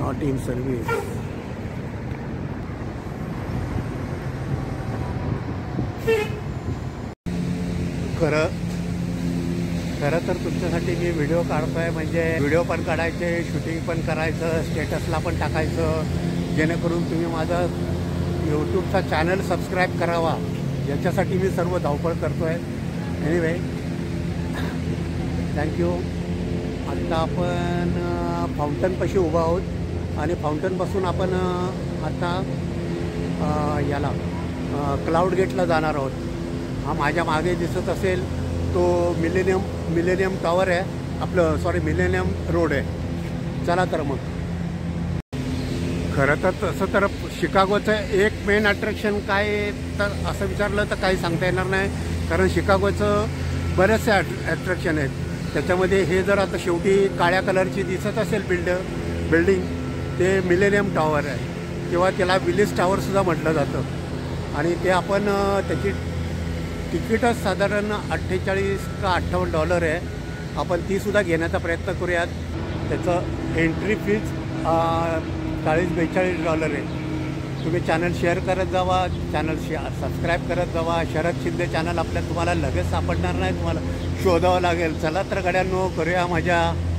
Not in service. खरं तर तुमच्यासाठी मी व्हिडिओ काढतोय, म्हणजे व्हिडिओ पण काढायचे, शूटिंग पण करायचं, स्टेटसला पण टाकायचं, जेणेकरून तुम्ही माझा यूट्यूबचा चॅनल सबस्क्राईब करावा, याच्यासाठी मी सर्व धावपळ करतो आहे. Anyway, thank you. आत्ता आपण फाउंटनपाशी उभा आहोत आणि फाउंटनपासून आपण आता याला क्लाउड गेटला जाणार आहोत. हा माझ्या मागे दिसत असेल तो मिलेनियम टॉवर आहे, आपलं मिलेनियम रोड आहे. चला तर मग. खरं तर तसं तर शिकागोचं एक मेन अट्रॅक्शन काय तर असं विचारलं तर काही सांगता येणार नाही, कारण शिकागोचं बरेचसे अट्रॅक्शन आहेत. त्याच्यामध्ये हे जर आता शेवटी काळ्या कलरची दिसत असेल बिल्डिंग, ते मिलेनियम टॉवर आहे किंवा त्याला विलिस टॉवरसुद्धा म्हटलं जातं. आणि ते आपण त्याची तिकीटच साधारण $48 का $58 आहे. आपण तीसुद्धा घेण्याचा प्रयत्न करूयात. त्याचं एंट्री फीज $40-42 आहे. तुम्ही चॅनल शेअर करत जावा, चॅनल सबस्क्राईब करत जावा. शरद शिंदे चॅनल तुम्हाला लगेच सापडणार नाही, तुम्हाला शोधावं लागेल. चला तर गड्यांनो, करूया मजा.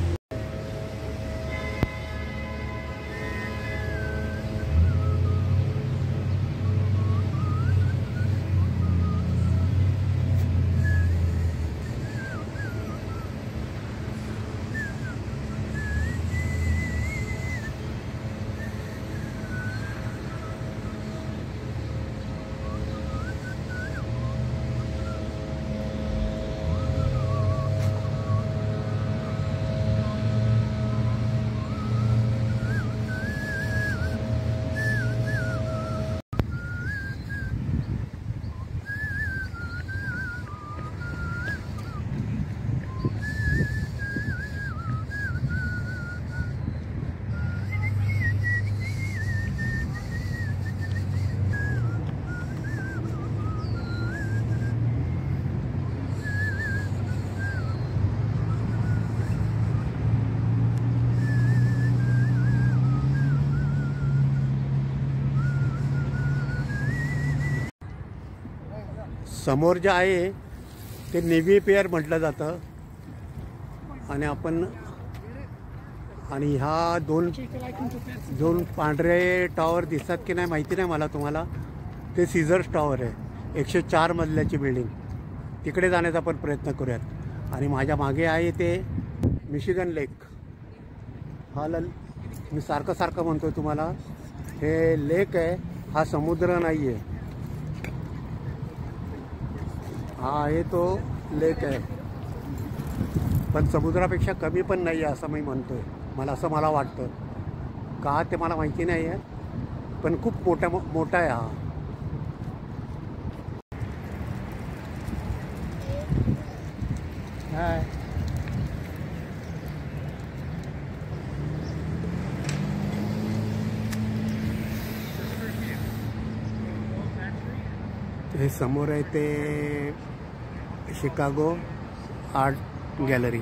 समोर जे आहे ते नेव्ही पियर म्हटलं जातं. आणि ह्या दोन पांढरे टॉवर दिसतात की नाही माहिती नाही मला तुम्हाला, ते सीझर्स टॉवर आहे. 104 मजल्याची बिल्डिंग. तिकडे जाण्याचा आपण प्रयत्न करूयात. आणि माझ्या मागे आहे ते मिशिगन लेक. मी सारखं म्हणतो तुम्हाला, हे लेक आहे, हा समुद्र नाही आहे. हा आहे तो लेक आहे, पण समुद्रापेक्षा कमी पण नाही आहे असं मी म्हणतोय. मला वाटतं का ते मला माहिती नाही आहे, पण खूप मोठा आहे हा. हे समोर आहे ते शिकागो आर्ट गॅलरी.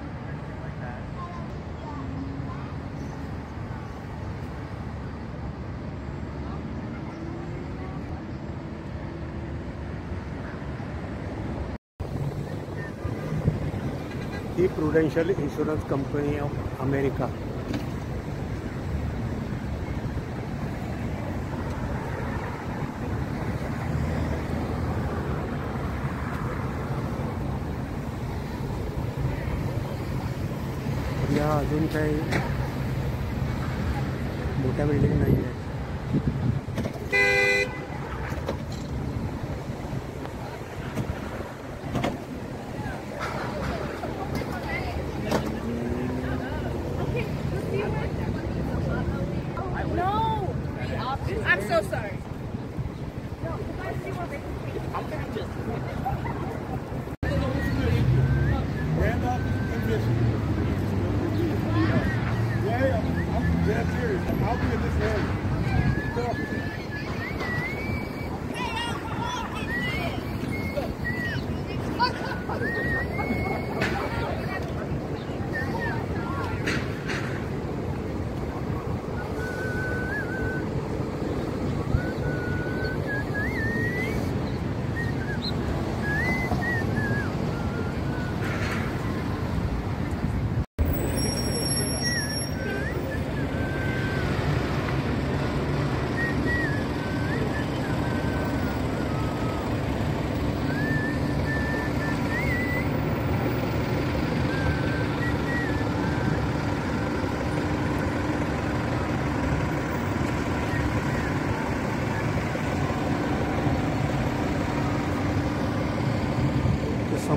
ही Prudential insurance company of America. या अजून काही मोठ्या बिल्डिंग नाही आहे. I'm so sorry. Dead serious. I'll be in this area.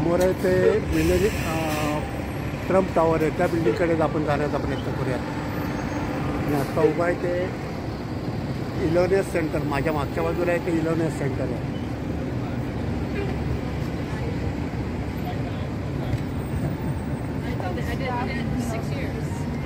समोर आहे ते ट्रम्प टॉवर आहे, त्या बिल्डिंगकडेच आपण जाण्याचा प्रयत्न करूयात. आणि आत्ता उभा आहे ते इलोनियस सेंटर, माझ्या मागच्या बाजूला आहे ते इलोनियस सेंटर आहे. I did 6 years.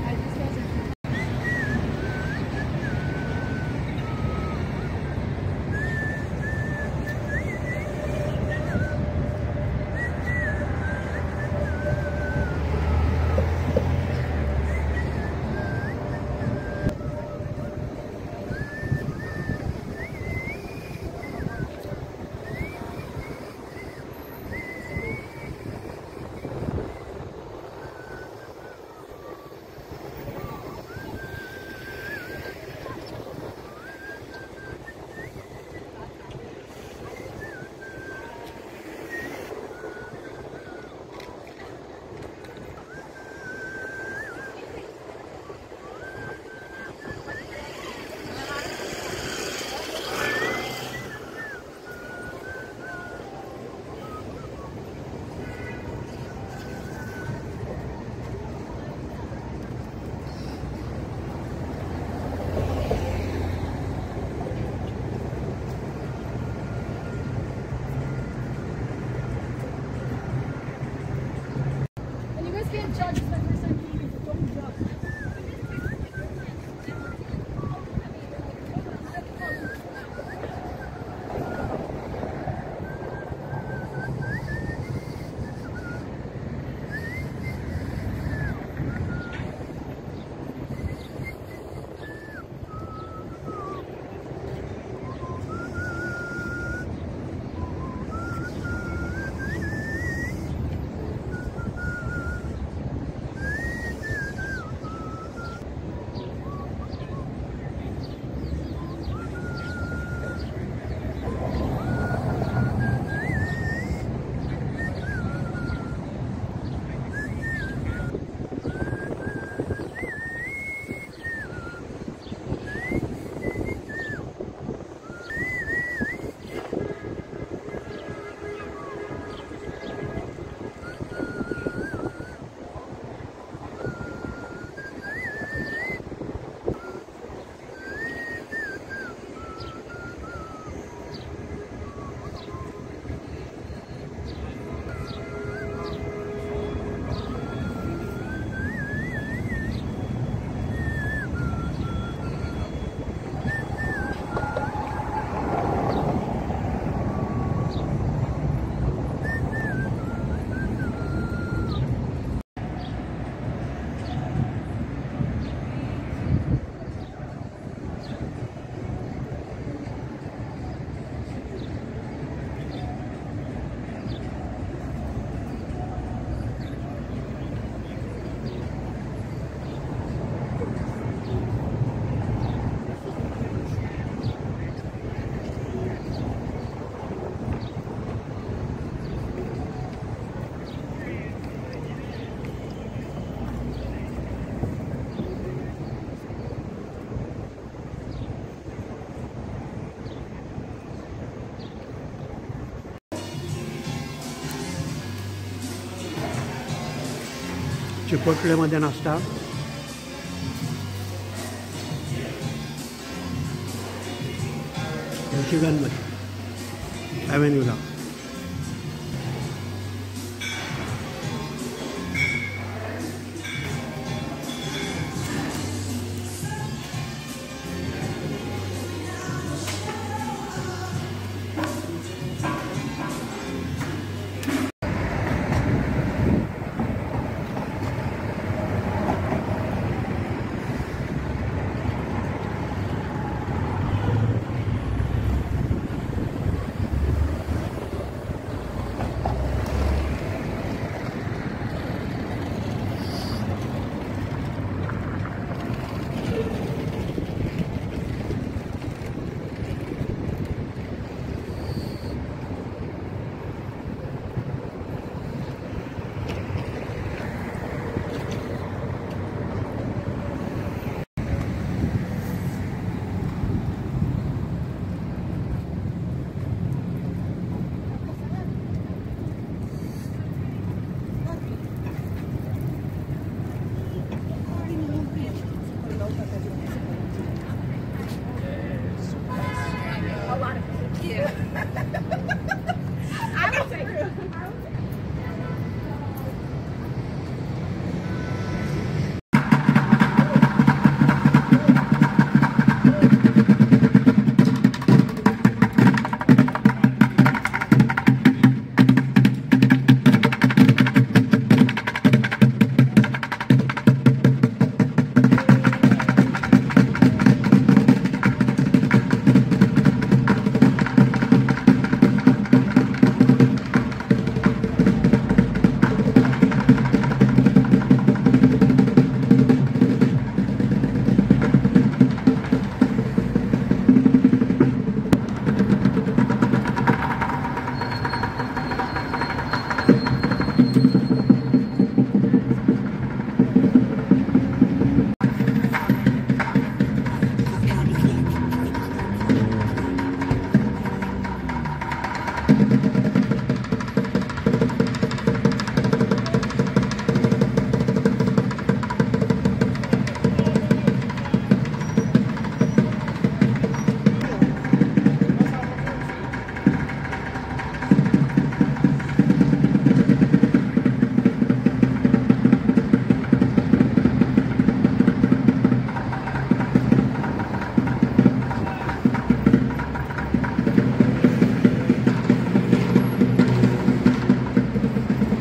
चिपोटलेमध्ये नाश्ता, मिशिगनमध्ये ॲव्हेन्यूला.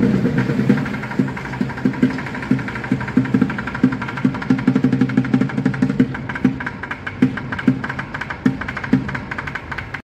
Thank you.